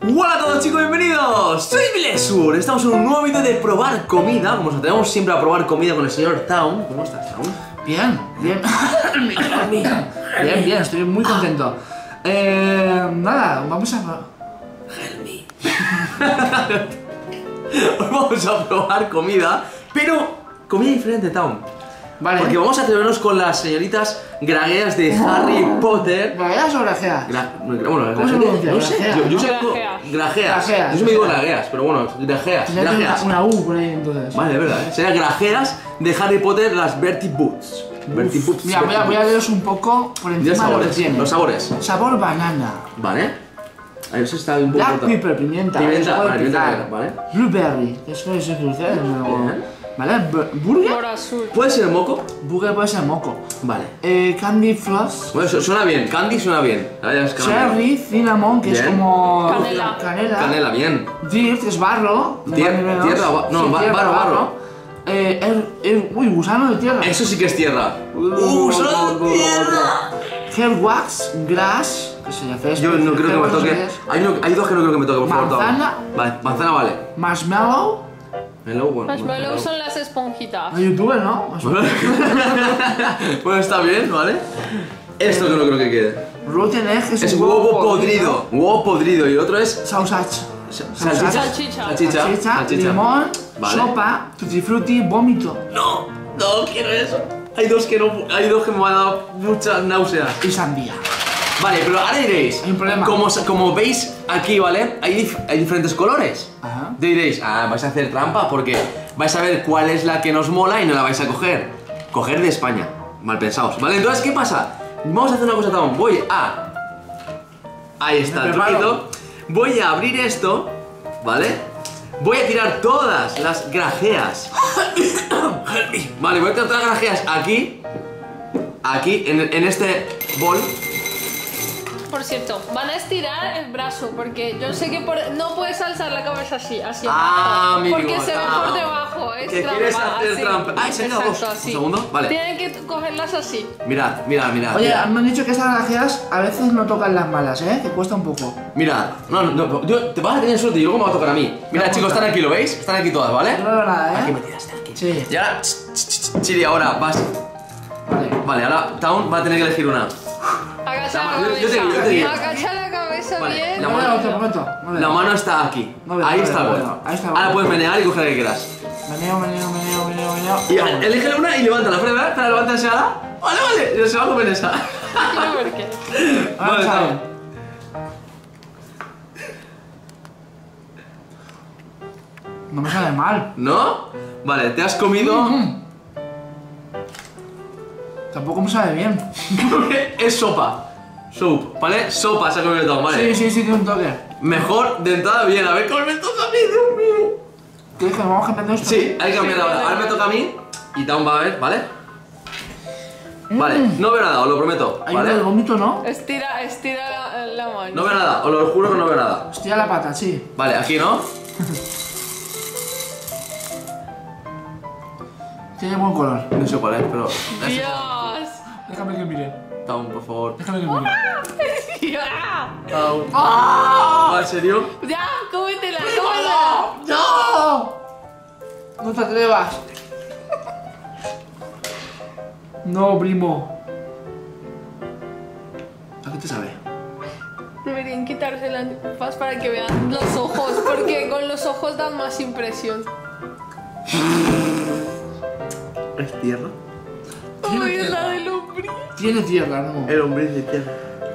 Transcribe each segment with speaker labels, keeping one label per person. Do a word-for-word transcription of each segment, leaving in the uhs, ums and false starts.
Speaker 1: Hola a todos chicos, bienvenidos. Soy Blessur. Estamos en un nuevo vídeo de probar comida. Como nos atrevemos siempre a probar comida con el señor Town. ¿Cómo estás, Town?
Speaker 2: Bien, bien. Bien, bien, estoy muy contento. Eh, nada, vamos a...
Speaker 1: Help me. Hoy vamos a probar comida, pero comida diferente, Town.
Speaker 2: Vale.
Speaker 1: Porque vamos a atrevernos con las señoritas grajeas de Harry Potter.
Speaker 2: ¿Grajeas o grajeas?
Speaker 1: Gra bueno,
Speaker 2: ¿Cómo se pronuncia?
Speaker 1: no sé, yo, yo sé
Speaker 3: Grajeas.
Speaker 1: grajeas.
Speaker 2: Grajeas.
Speaker 1: Yo se me digo grajeas, pero bueno, grajeas.
Speaker 2: Tenía
Speaker 1: grajeas.
Speaker 2: una, una U por ahí entonces.
Speaker 1: Vale, de verdad, ¿eh? Serían grajeas de Harry Potter, las Bertie Boots. Bertie Boots.
Speaker 2: Mira, voy a, voy a leeros un poco por
Speaker 1: Mira
Speaker 2: encima de lo que
Speaker 1: sabores,
Speaker 2: tiene.
Speaker 1: los sabores.
Speaker 2: Sabor banana.
Speaker 1: Vale. Ahí eso está un poco.
Speaker 2: Black
Speaker 1: cortado.
Speaker 2: pepper, pimienta.
Speaker 1: Pimienta,
Speaker 2: eso puede
Speaker 1: vale, pimienta
Speaker 2: picar.
Speaker 1: negra, vale.
Speaker 2: Blueberry, eso es dulce.
Speaker 1: Bien.
Speaker 2: Vale, Bu- burger.
Speaker 3: Por azul.
Speaker 1: ¿Puede ser moco?
Speaker 2: Burger puede ser moco.
Speaker 1: Vale.
Speaker 2: Eh, candy floss.
Speaker 1: Bueno, su- suena bien. Candy suena bien. Ahora ya es caramelo.
Speaker 2: Cherry, cinnamon, que es
Speaker 1: Bien.
Speaker 2: como...
Speaker 3: Canela.
Speaker 2: Canela.
Speaker 1: Canela, bien.
Speaker 2: Dirt, que es barro.
Speaker 1: Tier-
Speaker 2: más ni menos.
Speaker 1: tierra, ba- no, ba-
Speaker 2: tierra,
Speaker 1: barro, barro.
Speaker 2: Eh, er- er- uy, gusano de tierra.
Speaker 1: Eso sí que es tierra. ¡Uh, solo tierra!
Speaker 2: Hair wax, grass, que se llama
Speaker 1: Yo no creo que me toque. Hay, uno- hay dos que no creo que me toque, por favor. Town.
Speaker 2: Manzana.
Speaker 1: Vale, manzana vale.
Speaker 2: Marshmallow.
Speaker 1: Hello, bueno.
Speaker 3: Marshmallow son las esponjitas.
Speaker 2: A youtuber, ¿no?
Speaker 1: Bueno, está bien, ¿vale? Esto que no creo que quede.
Speaker 2: Rotten egg es,
Speaker 1: Es
Speaker 2: un
Speaker 1: huevo podrido. Huevo podrido. Y el otro es.
Speaker 2: Sausage.
Speaker 1: Salchicha.
Speaker 3: Salchicha.
Speaker 1: Salchicha.
Speaker 2: Salchicha,
Speaker 1: Salchicha.
Speaker 2: limón,
Speaker 1: Vale.
Speaker 2: sopa, tutti frutti, vómito.
Speaker 1: No, no quiero eso. Hay dos que no. Hay dos que me han dado muchas náuseas.
Speaker 2: Y sandía.
Speaker 1: Vale, pero ahora diréis.
Speaker 2: Hay un problema.
Speaker 1: Como, como veis aquí, ¿vale? Hay, dif- hay diferentes colores.
Speaker 2: Ajá.
Speaker 1: Diréis, ah, vais a hacer trampa porque vais a ver cuál es la que nos mola y no la vais a coger. Coger de España. Mal pensados. Vale, entonces, ¿qué pasa? Vamos a hacer una cosa, Tom. Voy a. Ahí está
Speaker 2: Me
Speaker 1: el
Speaker 2: preparo.
Speaker 1: truquito. Voy a abrir esto, ¿vale? Voy a tirar todas las grajeas. Vale, voy a tirar todas las grajeas aquí. Aquí, en, en este bol.
Speaker 3: Por cierto, van a estirar el brazo porque yo sé que por... no puedes alzar la cabeza así, así
Speaker 1: Ah,
Speaker 3: abajo,
Speaker 1: amigo,
Speaker 3: porque se ve
Speaker 1: ah.
Speaker 3: por debajo, es
Speaker 1: ¿Que
Speaker 3: trampa.
Speaker 1: quieres hacer
Speaker 3: así.
Speaker 1: trampa? Ah, se han quedado
Speaker 3: Exacto,
Speaker 1: dos.
Speaker 3: así.
Speaker 1: Un segundo, vale.
Speaker 3: Tienen que cogerlas así.
Speaker 1: Mirad, mirad, mirad.
Speaker 2: Oye,
Speaker 1: mirad.
Speaker 2: me han dicho que estas grajeas a veces no tocan las malas, ¿eh? Que cuesta un poco.
Speaker 1: Mirad, no, no, no, yo, te vas a tener suerte y luego me va a tocar a mí. Mirad,
Speaker 2: No,
Speaker 1: chicos,
Speaker 2: no.
Speaker 1: están aquí, ¿lo veis? Están aquí todas, ¿vale?
Speaker 2: No veo nada, ¿eh?
Speaker 1: Aquí metidas, están aquí.
Speaker 2: Sí.
Speaker 1: Y ahora, ch, ch, ch, Chiri, ahora vas.
Speaker 2: Vale.
Speaker 1: Vale, ahora Town va a tener que elegir una.
Speaker 3: Agacha
Speaker 1: La
Speaker 3: la
Speaker 1: ma- yo- yo te
Speaker 3: cabeza.
Speaker 1: digo, yo te digo.
Speaker 3: Agacha la cabeza
Speaker 1: Vale,
Speaker 3: bien.
Speaker 1: la
Speaker 2: No
Speaker 1: mano-
Speaker 2: veo, otro momento. No veo.
Speaker 1: La mano está aquí.
Speaker 2: No veo,
Speaker 1: Ahí
Speaker 2: no
Speaker 1: está el
Speaker 2: veo,
Speaker 1: bol.
Speaker 2: no veo. Ahí está el
Speaker 1: Ahora
Speaker 2: bol.
Speaker 1: puedes menear y coger la que quieras.
Speaker 2: Meneo, meneo, meneo, meneo, meneo.
Speaker 1: Y a- elige una y levántala. Espera, espera, espera, levántase ahora. Vale, vale, se va a comer esa.
Speaker 3: Quiero ver qué.
Speaker 2: Vamos
Speaker 1: Vale,
Speaker 2: a ver.
Speaker 1: Town.
Speaker 2: No me sale mal.
Speaker 1: ¿No? Vale, te has comido.
Speaker 2: Mm. Tampoco me sabe bien.
Speaker 1: Es sopa. Soup, ¿vale? Sopa se ha comido Town, vale.
Speaker 2: Sí, sí, sí, tiene un toque.
Speaker 1: Mejor de entrada bien, a ver cómo me toca a mí, Dios mío.
Speaker 2: ¿Quieres que vamos cambiando esto?
Speaker 1: Sí, hay que cambiar
Speaker 3: Sí,
Speaker 1: ahora.
Speaker 3: vale,
Speaker 1: Ahora me
Speaker 3: vale.
Speaker 1: toca a mí y Town va a ver, ¿vale? Vale, no veo nada, os lo prometo,
Speaker 2: Hay uno del
Speaker 1: ¿vale?
Speaker 2: vómito, ¿no?
Speaker 3: Estira, estira la, la mano.
Speaker 1: No veo nada, os lo juro que no veo nada.
Speaker 2: Hostia la pata, sí.
Speaker 1: Vale, aquí no.
Speaker 2: Tiene buen color.
Speaker 1: No sé cuál es, pero.
Speaker 3: Dios.
Speaker 2: Déjame que mire.
Speaker 1: Town, por favor.
Speaker 2: Déjame que mire.
Speaker 3: Ya.
Speaker 1: Town.
Speaker 2: ¡Ah!
Speaker 1: ¿En serio?
Speaker 3: Ya, cómetela, cómetela.
Speaker 2: ¡No! No te atrevas. No, primo.
Speaker 1: ¿A qué te sabe?
Speaker 3: Deberían quitarse las gafas para que vean los ojos, porque con los ojos dan más impresión.
Speaker 1: ¿Es tierra?
Speaker 3: Uy, es la del hombre.
Speaker 2: Tiene tierra, ¿no?
Speaker 1: El hombre de tierra.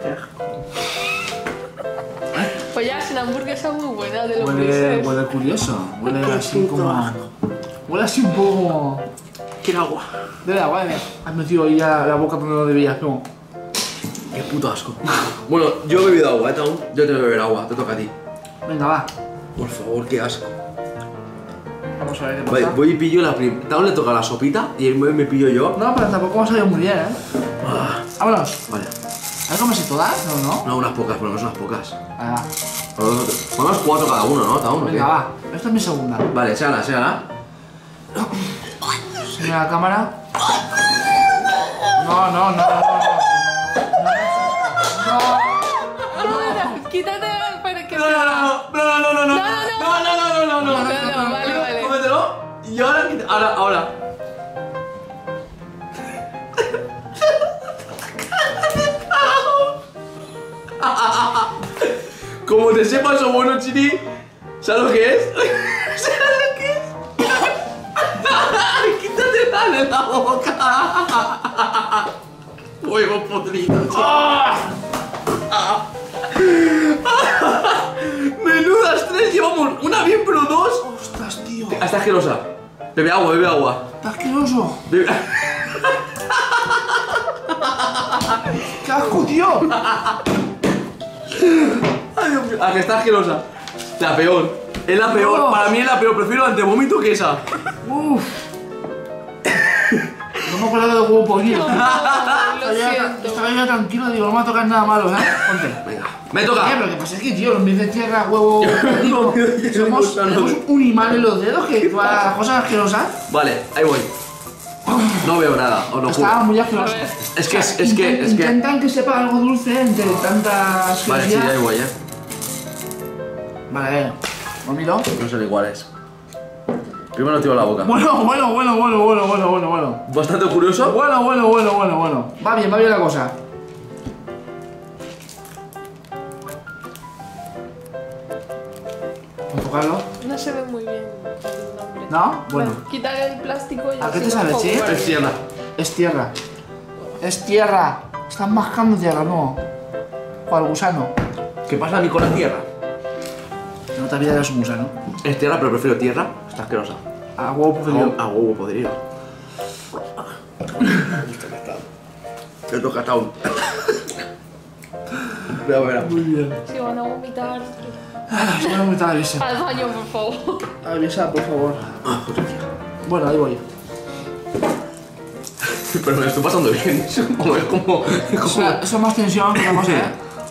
Speaker 3: Pues ya, es una hamburguesa muy buena de los
Speaker 2: Huele,
Speaker 3: grises.
Speaker 2: huele curioso. Huele así como. Huele así un poco.
Speaker 1: Quiero agua.
Speaker 2: Debe agua, eh. Has metido ahí la, la boca donde no debías, como.
Speaker 1: Qué puto asco. Bueno, yo he bebido agua, ¿eh, Town? Yo tengo que beber agua, te toca a ti.
Speaker 2: Venga, va.
Speaker 1: Por favor, qué asco.
Speaker 2: Vamos a ver qué
Speaker 1: Vale,
Speaker 2: pasa.
Speaker 1: voy y pillo la prim... Town le toca la sopita y me, me pillo yo.
Speaker 2: No, pero tampoco me ha salido muy bien, ¿eh?
Speaker 1: Ah,
Speaker 2: Vámonos.
Speaker 1: vale.
Speaker 2: ¿Hay que comerse todas? No, no.
Speaker 1: No, unas pocas, ponemos unas pocas.
Speaker 2: Ah,
Speaker 1: Ponemos cuatro cada uno, ¿no, Town? ¿O qué?
Speaker 2: venga, va. Esta es mi segunda.
Speaker 1: Vale, séala, séala.
Speaker 2: Señora la cámara. No, no, no, no, no. No.
Speaker 3: Quítate para que
Speaker 1: No,
Speaker 3: se
Speaker 1: no,
Speaker 3: vea.
Speaker 1: no, Ahora, ahora. Como te sepa eso bueno, Chini, ¿sabes lo que es? ¿Sabes lo que es? Quítatela de la boca. Huevo podrido, Menudas tres llevamos. Una bien, pero dos.
Speaker 2: Ostras, tío.
Speaker 1: Está asquerosa. Bebe agua, bebe agua.
Speaker 2: Está asqueroso.
Speaker 1: Bebe...
Speaker 2: ¡Qué asco, tío!
Speaker 1: Ay, Dios mío. Ah, que está asquerosa. La peor. Es la peor.
Speaker 2: No.
Speaker 1: Para mí es la peor. Prefiero antevómito que esa.
Speaker 2: Uff. No me acuerdo de huevo podrido.
Speaker 3: Lo
Speaker 2: Estaba ya,
Speaker 3: siento.
Speaker 2: estaba ya tranquilo, digo, no me va a tocar nada malo, ¿eh? Ponte.
Speaker 1: Venga, me
Speaker 2: Eh,
Speaker 1: toca.
Speaker 2: pero que pasa es que, tío, los pies de tierra, huevo, digo, somos, tenemos un imán en los dedos que todas las cosas asquerosas.
Speaker 1: Vale, ahí voy. No veo nada, os lo
Speaker 2: Estaba
Speaker 1: juro.
Speaker 2: muy
Speaker 3: A
Speaker 2: asqueroso.
Speaker 3: ver.
Speaker 1: Es que, es, es que, es que.
Speaker 2: Intentan que sepa algo dulce entre tantas
Speaker 1: Vale, sí,
Speaker 2: asquerosidades.
Speaker 1: ahí voy, eh.
Speaker 2: Vale, lo miro.
Speaker 1: No son iguales. Primero tiro la boca.
Speaker 2: Bueno, bueno, bueno, bueno, bueno, bueno, bueno, bueno.
Speaker 1: Bastante curioso.
Speaker 2: Bueno, bueno, bueno, bueno, bueno. Va bien, va bien la cosa. Enfocarlo.
Speaker 3: No se ve muy bien el nombre.
Speaker 2: ¿No? Bueno.
Speaker 3: Quitar el plástico y
Speaker 2: ¿A qué
Speaker 3: así
Speaker 2: te
Speaker 3: lo
Speaker 2: sabe,
Speaker 3: pongo.
Speaker 2: sí?
Speaker 1: Es tierra.
Speaker 2: Es tierra. Es tierra. Están mascando tierra, no. O al gusano.
Speaker 1: ¿Qué pasa a mí con la tierra?
Speaker 2: En otra vida eres un gusano.
Speaker 1: Es tierra, pero prefiero tierra. Está asquerosa.
Speaker 2: A huevo podrido.
Speaker 1: A huevo podrido. Te toca Town. Voy a ver.
Speaker 2: Muy bien.
Speaker 3: Si van a vomitar.
Speaker 2: Ah, se me ha vomitado la visa.
Speaker 3: Al baño, por favor.
Speaker 2: Avisa, por favor. Bueno, ahí voy.
Speaker 1: Pero me lo estoy pasando bien. Es como. Es como. Es
Speaker 2: O
Speaker 1: como...
Speaker 2: sea, eso es más tensión que la cosa, ¿eh?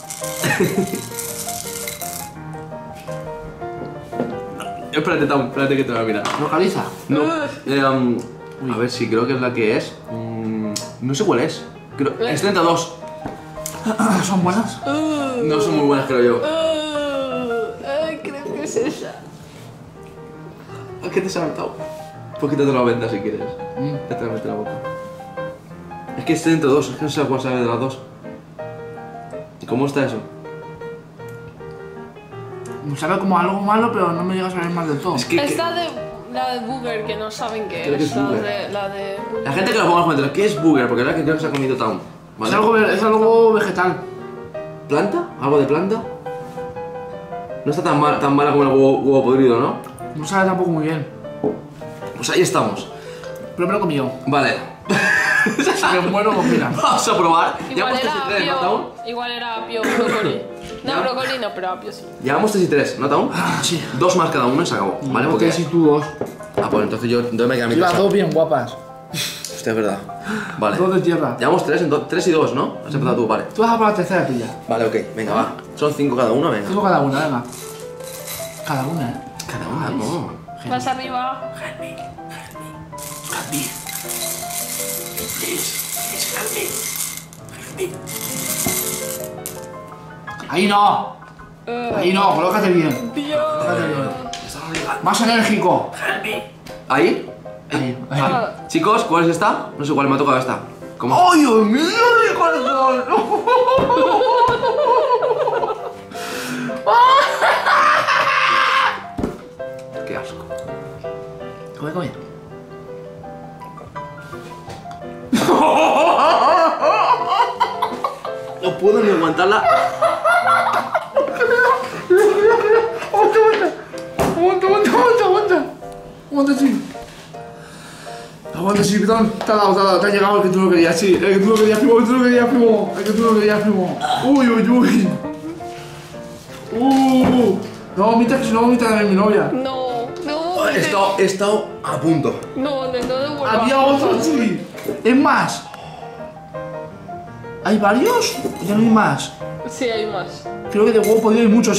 Speaker 1: Espérate, Town, espérate que te lo voy a mirar.
Speaker 2: Localiza.
Speaker 1: No. Eh, um, a ver si creo que es la que es. Mm, no sé cuál es. Creo, es treinta y dos.
Speaker 2: ¿Son buenas?
Speaker 1: No son muy buenas, creo yo.
Speaker 3: Ay, creo que es esa.
Speaker 1: ¿A qué te sabe Town? Pues quítate la venta si quieres.
Speaker 2: Mm.
Speaker 1: Ya te la meto en la boca. Es que es treinta y dos, es que no sé cuál sabe de las dos. ¿Cómo está eso?
Speaker 2: Me sabe como algo malo, pero no me llega a saber mal del todo.
Speaker 1: Es que.
Speaker 3: Es
Speaker 1: que-
Speaker 3: la de, la de Booger, que no saben qué
Speaker 1: Creo que
Speaker 3: es.
Speaker 1: es
Speaker 3: La
Speaker 1: Booger.
Speaker 3: de, la de...
Speaker 1: La gente que lo ponga en los comentarios, ¿qué es Booger? Porque es la que creo que se ha comido Town. ¿Vale?
Speaker 2: Es, algo, ve- es algo vegetal.
Speaker 1: ¿Planta? ¿Algo de planta? No está tan, mal, tan mala como el huevo, huevo podrido, ¿no?
Speaker 2: No sabe tampoco muy bien.
Speaker 1: Pues ahí estamos.
Speaker 2: Pero me lo he comido.
Speaker 1: Vale.
Speaker 2: Si me muero, pues mira.
Speaker 1: Vamos a probar.
Speaker 3: Igual
Speaker 1: Llevamos tres
Speaker 3: era
Speaker 1: y tres, ¿no, Town?
Speaker 3: apio. Igual era apio, brócoli.
Speaker 1: ¿Ya?
Speaker 3: No, brócoli no, pero apio sí.
Speaker 1: Llevamos tres y tres, ¿no, Town?
Speaker 2: Ah, sí.
Speaker 1: Dos más cada uno y se acabó. ¿Vale?
Speaker 2: Yo
Speaker 1: Porque...
Speaker 2: tres y tú dos.
Speaker 1: Ah, pues entonces yo entonces me queda mi
Speaker 2: Tú las
Speaker 1: casa.
Speaker 2: dos bien guapas.
Speaker 1: Hostia, es verdad. Vale.
Speaker 2: Dos de tierra.
Speaker 1: Llevamos tres, entonces, tres y dos, ¿no? Has empezado tú, vale.
Speaker 2: Tú vas a por la tercera tuya.
Speaker 1: Vale, ok, venga, va. Son cinco cada uno, venga.
Speaker 2: Tengo cada una, venga. Cada una, ¿eh?
Speaker 1: Cada uno, no.
Speaker 3: Más arriba.
Speaker 2: Ahí no.
Speaker 3: Eh,
Speaker 2: Ahí no, colócate bien.
Speaker 3: Dios.
Speaker 2: Colócate bien. Más enérgico.
Speaker 1: ¿Ahí?
Speaker 2: Ahí, ahí.
Speaker 3: Ah,
Speaker 1: Chicos, ¿cuál es esta? No sé cuál me ha tocado esta. ¿Cómo?
Speaker 2: ¡Ay, Dios mío, mi corazón!
Speaker 1: Qué asco.
Speaker 2: Come, come.
Speaker 1: No puedo ni aguantarla.
Speaker 2: Aguanta, aguanta. Aguanta, aguanta, aguanta, aguanta. Aguanta, sí. Aguanta, sí, pitón. Te ha dado, te ha dado. Te ha llegado el que tú no querías, sí. El que tú no querías, primo. El que tú no querías, primo. El que tú no querías, primo. Uy, uy, uy. Uh. No vomitas, que si no vomita también mi novia.
Speaker 3: no, no.
Speaker 1: He estado, he estado a punto.
Speaker 3: No, no, no devuelva.
Speaker 2: Había otro, sí. Es más. ¿Hay varios? Ya no hay más.
Speaker 3: Sí, hay más.
Speaker 2: Creo que de huevo podría hay muchos.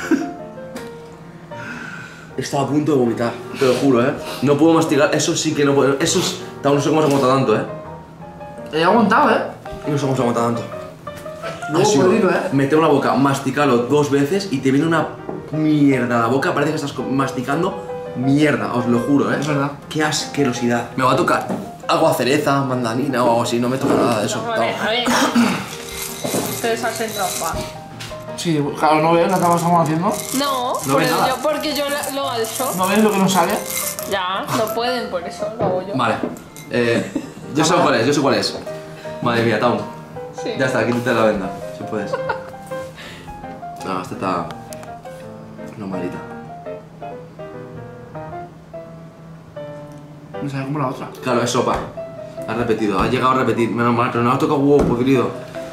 Speaker 1: He estado a punto de vomitar, te lo juro, ¿eh? No puedo mastigar, eso sí que no puedo. Eso es. No sé cómo se aguanta tanto, ¿eh?
Speaker 2: He aguantado, ¿eh?
Speaker 1: No sé cómo se aguanta tanto.
Speaker 2: Huevo
Speaker 1: Ha sido
Speaker 2: podrido, ¿eh?
Speaker 1: meterlo en la boca, masticarlo dos veces y te viene una mierda a la boca, parece que estás co- masticando mierda, os lo juro, ¿eh?
Speaker 2: Es verdad.
Speaker 1: Qué asquerosidad. Me va a tocar agua cereza, mandarina o algo así, no me toca nada de eso.
Speaker 3: A ver, a ver. Ustedes hacen trampa.
Speaker 2: Sí, claro, ¿no ves lo que estamos haciendo?
Speaker 3: No,
Speaker 1: No
Speaker 3: por
Speaker 1: ves
Speaker 3: el-
Speaker 1: nada.
Speaker 3: yo- porque yo la- lo alzo.
Speaker 2: ¿No ves lo que nos sale?
Speaker 3: Ya, no pueden, por eso lo hago yo.
Speaker 1: Vale. Eh, yo sé cuál es, yo sé cuál es. Madre mía, Town.
Speaker 3: Sí.
Speaker 1: Ya está, quítate la venda, si puedes. No, esta está normalita.
Speaker 2: No sabe como la otra.
Speaker 1: Claro, es sopa. Has repetido, has llegado a repetir. Menos mal, pero no has tocado huevo podrido.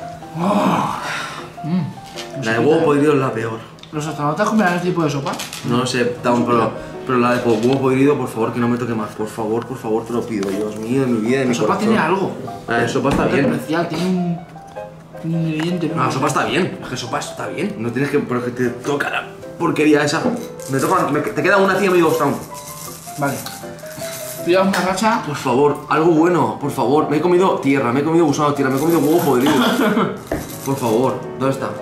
Speaker 1: La de huevo podrido es la peor.
Speaker 2: ¿Los astronautas comerán este tipo de sopa?
Speaker 1: No lo sé, Town, pero, pero la de po- huevo podrido, por favor, que no me toque más. Por favor, por favor, te lo pido. Dios mío, de mi vida, de mi
Speaker 2: La sopa
Speaker 1: corazón.
Speaker 2: tiene algo.
Speaker 1: La de sopa está bien.
Speaker 2: Especial, tiene un, un ingrediente.
Speaker 1: No, la sopa está bien. Es que sopa está bien. No tienes que... Pero que te toca la porquería esa. Me toca... me- te queda una tía, me digo, Town.
Speaker 2: Vale. Pilla una racha.
Speaker 1: Por favor, algo bueno, por favor. Me he comido tierra, me he comido gusano de tierra, me he comido huevo podrido. Por favor, ¿dónde está?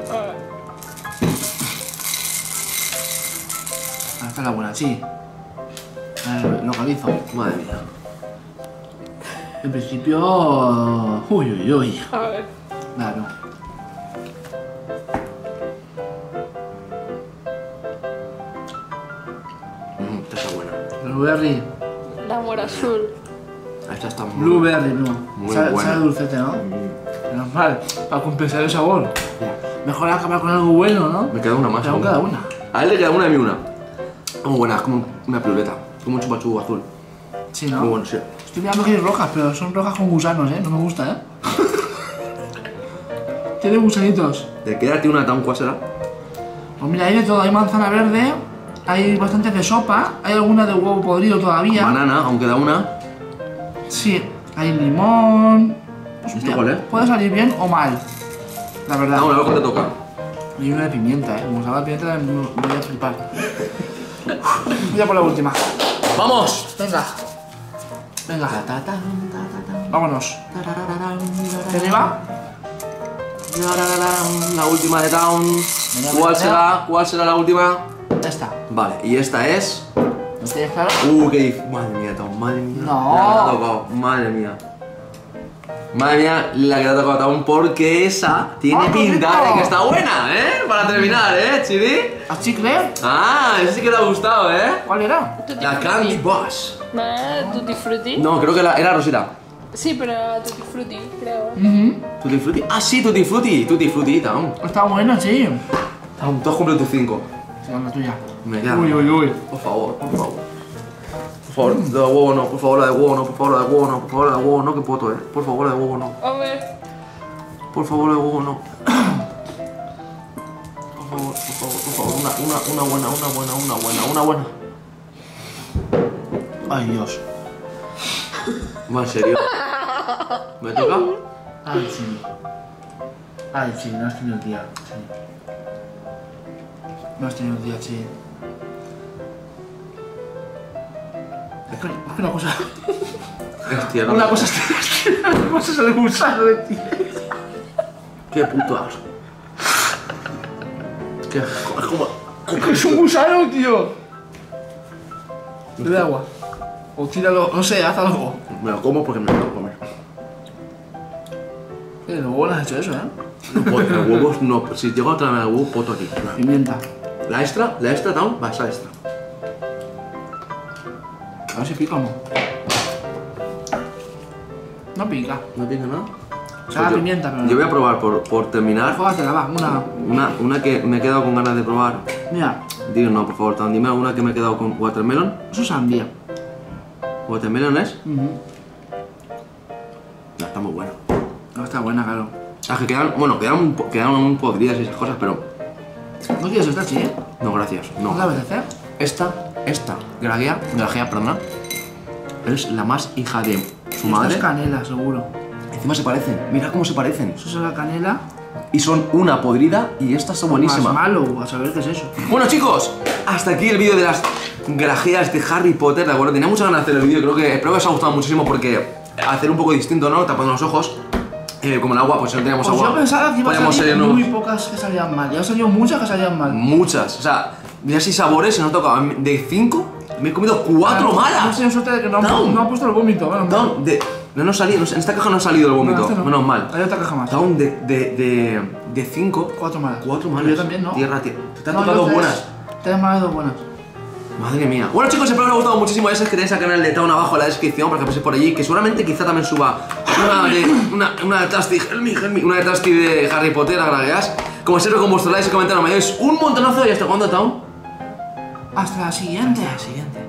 Speaker 2: Ah, esta es la buena, sí. A ver, localizo.
Speaker 1: Madre mía.
Speaker 2: En principio... Uy, uy, uy.
Speaker 3: A ver.
Speaker 2: Nada, no.
Speaker 1: Mm, esta está buena.
Speaker 2: Blueberry.
Speaker 3: La amor azul.
Speaker 1: Esta está muy
Speaker 2: Blueberry, no.
Speaker 1: Muy
Speaker 2: sabe,
Speaker 1: buena.
Speaker 2: sabe dulcete, ¿no?
Speaker 1: Mm.
Speaker 2: Menos mal, para compensar el sabor. Mejor acabar con algo bueno, ¿no?
Speaker 1: Me queda una más.
Speaker 2: Pero
Speaker 1: aún.
Speaker 2: cada una.
Speaker 1: A él le queda una y a mí una. Como buena, es como una piruleta. Como un chupachú azul.
Speaker 2: Sí, ¿no?
Speaker 1: Muy bueno, sí.
Speaker 2: Estoy mirando que hay rojas, pero son rojas con gusanos, ¿eh? No me gusta, ¿eh? Tiene gusanitos.
Speaker 1: ¿De quedarte una tan cuál será?
Speaker 2: Pues mira, hay de todo. Hay manzana verde, hay bastantes de sopa, hay alguna de huevo podrido todavía.
Speaker 1: Banana, aunque da una.
Speaker 2: Sí, hay limón. Pues
Speaker 1: ¿Esto
Speaker 2: mira,
Speaker 1: cuál es?
Speaker 2: puede salir bien o mal. La verdad.
Speaker 1: No, a ver qué te toca.
Speaker 2: Y una de pimienta, ¿eh? Como salga de pimienta me me voy a flipar. Voy a por la última.
Speaker 1: ¡Vamos!
Speaker 2: Venga. Venga. Vámonos. ¿Te va?
Speaker 1: La última de Town. ¿Cuál será? ¿Cuál será la última?
Speaker 2: Esta.
Speaker 1: Vale, y esta es...
Speaker 2: ¿No tienes claro?
Speaker 1: Uh, qué difícil. Madre mía, Town, madre mía.
Speaker 2: No.
Speaker 1: La que te ha tocado, madre mía. Madre mía, la que te ha tocado Town, porque esa tiene
Speaker 2: ¡Ah,
Speaker 1: pinta
Speaker 2: bonito!
Speaker 1: de que está buena, ¿eh? Para terminar, ¿eh, Chidi?
Speaker 2: ¿A chicle?
Speaker 1: Ah, ese sí que te ha gustado, ¿eh?
Speaker 2: ¿Cuál era?
Speaker 3: Tutti
Speaker 1: La
Speaker 3: frutti.
Speaker 1: Candy Boss.
Speaker 3: ¿No era Tutti Frutti?
Speaker 1: No, creo que la- era Rosita.
Speaker 3: Sí, pero era Tutti Frutti, creo.
Speaker 2: Mhm.
Speaker 1: Tutti Frutti. Ah, sí, Tutti Frutti. Tutti Frutti, Town.
Speaker 2: Está bueno, sí.
Speaker 1: Town, tú has cumplido tus cinco.
Speaker 2: Sí, la tuya.
Speaker 1: Me queda.
Speaker 2: Uy, uy, uy.
Speaker 1: Por favor, por favor. Por favor, la de huevo no, por favor, la de huevo no, por favor, la de huevo no, por favor, la de huevo no, que poto, eh. Por favor, la de huevo no.
Speaker 3: A ver.
Speaker 1: Por favor, la de huevo no. Por favor, por favor, por favor, una, una, una buena, una buena, una buena, una buena.
Speaker 2: Ay, Dios.
Speaker 1: Va, en serio. ¿Me toca?
Speaker 2: Ay, sí. Ay, sí, no has tenido el día. Sí. No has tenido el día, sí. Es que, es que una cosa.
Speaker 1: Hostia, no.
Speaker 2: Una cosa es una cosa es el gusano de ti.
Speaker 1: Qué puto asco. Qué asco. Es como...
Speaker 2: Es un gusano, tío. Bebe agua. O tíralo, no sé, haz algo.
Speaker 1: Me lo como porque me lo quiero comer.
Speaker 2: Eh, luego no has hecho eso, ¿eh?
Speaker 1: No puedo, el huevo no. Si llego a traerme el huevo, poto aquí.
Speaker 2: Pimienta.
Speaker 1: La extra, la extra, Town, va, esa extra.
Speaker 2: A ver si pica o no. No pica.
Speaker 1: ¿No tiene nada?
Speaker 2: Sabe a
Speaker 1: Yo-
Speaker 2: pimienta, pero no.
Speaker 1: Yo voy a probar por, por terminar.
Speaker 2: Jógatela, va, una.
Speaker 1: Una, una que me he quedado con ganas de probar.
Speaker 2: Mira,
Speaker 1: Digo, no, por favor, Town, dime una que me he quedado con watermelon.
Speaker 2: eso es sandía.
Speaker 1: ¿Watermelon es?
Speaker 2: Ujú.
Speaker 1: No, está muy buena.
Speaker 2: No está buena, claro.
Speaker 1: Ah, que quedan, bueno, quedan, un po- quedan un podridas y esas cosas, pero
Speaker 2: ¿No quieres esta, sí?
Speaker 1: no, gracias,
Speaker 2: ¿No
Speaker 1: no.
Speaker 2: te apetece?
Speaker 1: Esta, esta, grajea, grajea, perdona, es la más hija de su
Speaker 2: Esto
Speaker 1: madre.
Speaker 2: es canela, seguro.
Speaker 1: Encima se parecen, mira cómo se parecen.
Speaker 2: Eso es la canela.
Speaker 1: Y son una podrida y esta está buenísima.
Speaker 2: Más malo, a saber qué es eso.
Speaker 1: Bueno, chicos, hasta aquí el vídeo de las grajeas de Harry Potter, ¿de acuerdo? Tenía muchas ganas de hacer el vídeo, creo que, espero que os ha gustado muchísimo porque hacer un poco distinto, ¿no? Tapando los ojos. Eh, como el agua, pues no teníamos
Speaker 2: Pues
Speaker 1: agua.
Speaker 2: yo pensaba que iba a
Speaker 1: Podíamos
Speaker 2: salir
Speaker 1: ser, ¿no?
Speaker 2: muy pocas que salían mal. Ya han salido muchas que salían mal.
Speaker 1: Muchas, o sea, Mira si sabores se nos ha tocado. De cinco, me he comido cuatro
Speaker 2: Ah,
Speaker 1: malas.
Speaker 2: Hemos tenido suerte de que no,
Speaker 1: Down.
Speaker 2: han- no han puesto el vómito. Bueno,
Speaker 1: Down, de. No nos ha salido, en esta caja no ha salido el vómito,
Speaker 2: No, este no.
Speaker 1: menos mal.
Speaker 2: Hay otra caja más.
Speaker 1: Down de. de. de. de cinco.
Speaker 2: Cuatro malas.
Speaker 1: Cuatro malas.
Speaker 2: Yo también, ¿no?
Speaker 1: Tierra, tierra. Te han
Speaker 2: No,
Speaker 1: tocado
Speaker 2: yo
Speaker 1: dos
Speaker 2: tres.
Speaker 1: buenas.
Speaker 2: Tres malas y dos buenas.
Speaker 1: Madre mía. Bueno chicos, espero que os haya gustado muchísimo. Ya sabéis que tenéis el canal de Town abajo en la descripción para que paséis por allí. Que seguramente quizá también suba una de. Una, una de Tasty, Helmi, Helmi, una de Tasty de Harry Potter, gragueas. Como siempre, con vuestros likes y comentarios me dais un montonazo. Y hasta cuándo, Town.
Speaker 2: Hasta la siguiente.
Speaker 1: Hasta la siguiente.